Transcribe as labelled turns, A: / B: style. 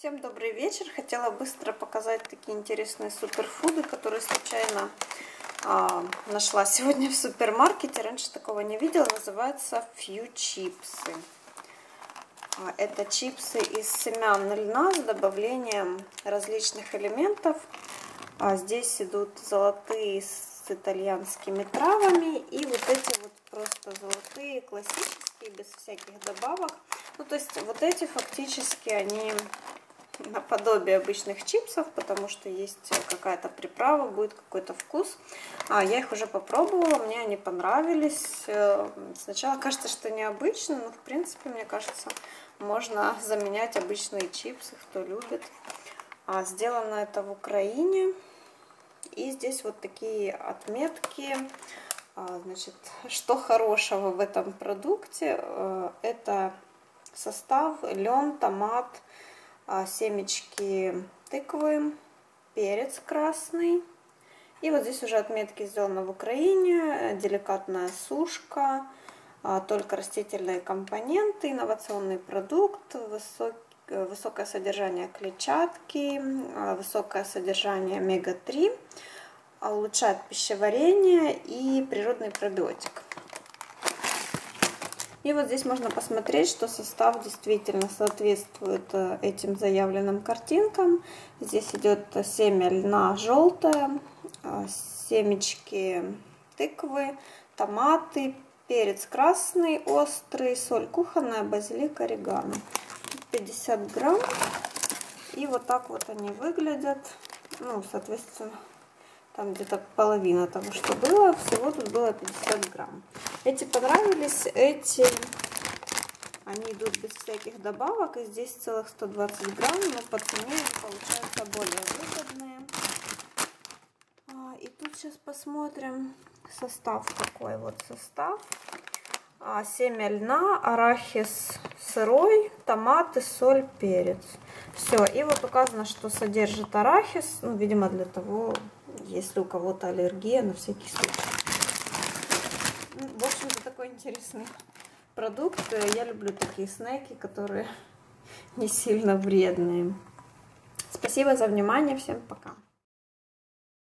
A: Всем добрый вечер. Хотела быстро показать такие интересные суперфуды, которые случайно нашла сегодня в супермаркете. Раньше такого не видела. Называется Фью чипсы. Это чипсы из семян льна с добавлением различных элементов. Здесь идут золотые с итальянскими травами и вот эти вот просто золотые классические без всяких добавок. Ну, то есть вот эти фактически они наподобие обычных чипсов, потому что есть какая-то приправа, будет какой-то вкус. Я их уже попробовала, мне они понравились. Сначала кажется, что необычно, но в принципе, мне кажется, можно заменять обычные чипсы, кто любит. Сделано это в Украине. И здесь вот такие отметки. Значит, что хорошего в этом продукте? Это состав: лен, томат, семечки тыквы, перец красный. И вот здесь уже отметки сделаны в Украине. Деликатная сушка, только растительные компоненты, инновационный продукт, высокое содержание клетчатки, высокое содержание омега-3, улучшает пищеварение и природный пробиотик. И вот здесь можно посмотреть, что состав действительно соответствует этим заявленным картинкам. Здесь идет семя льна желтое, семечки тыквы, томаты, перец красный острый, соль кухонная, базилик, орегано. 50 грамм. И вот так вот они выглядят. Ну, соответственно, там где-то половина того, что было. Всего тут было 50 грамм. Эти понравились. Эти, они идут без всяких добавок. И здесь целых 120 грамм. Но по цене они получаются более выгодные. И тут сейчас посмотрим состав. Какой вот состав. Семя льна, арахис сырой, томаты, соль, перец. Все. И вот указано, что содержит арахис. Ну, видимо, для того, если у кого-то аллергия, на всякий случай. В общем-то, такой интересный продукт. Я люблю такие снеки, которые не сильно вредные. Спасибо за внимание. Всем пока.